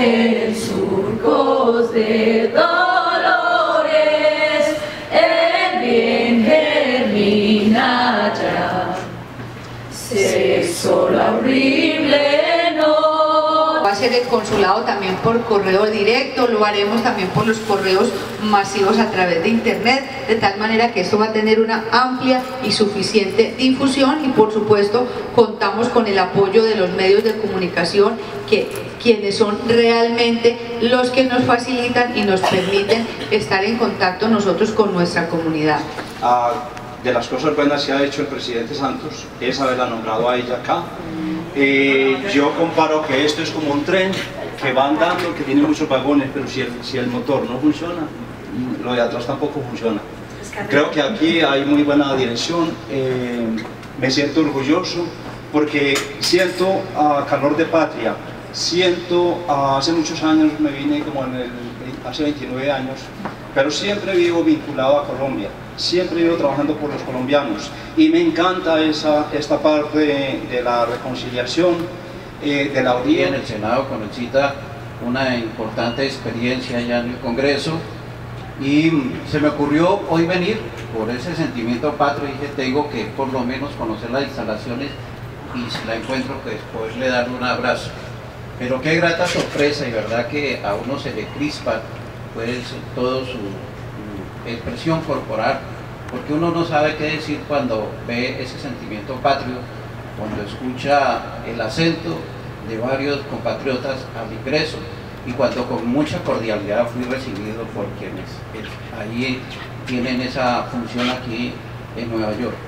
en surcos de dolores, el bien germina ya. Sexo la horrible no. Va a ser el consulado también por correo directo, lo haremos también por los correos masivos a través de internet, de tal manera que esto va a tener una amplia y suficiente difusión, y por supuesto contamos con el apoyo de los medios de comunicación, quienes son realmente los que nos facilitan y nos permiten estar en contacto nosotros con nuestra comunidad. De las cosas buenas que ha hecho el presidente Santos es haberla nombrado a ella acá. Yo comparo que esto es como un tren que va andando, que tiene muchos vagones, pero si el motor no funciona, lo de atrás tampoco funciona. Creo que aquí hay muy buena dirección, me siento orgulloso porque siento calor de patria, hace muchos años me vine hace 29 años, pero siempre vivo vinculado a Colombia, siempre vivo trabajando por los colombianos, y me encanta esta parte de la reconciliación, de la unión. En el Senado Conchita una importante experiencia ya en el Congreso, y se me ocurrió hoy venir por ese sentimiento patrio, y dije, tengo que por lo menos conocer las instalaciones, y si la encuentro, pues poderle dar un abrazo. Pero qué grata sorpresa, y verdad que a uno se le crispa pues toda su expresión corporal, porque uno no sabe qué decir cuando ve ese sentimiento patrio, cuando escucha el acento de varios compatriotas al ingreso, y cuando con mucha cordialidad fui recibido por quienes ahí tienen esa función aquí en Nueva York.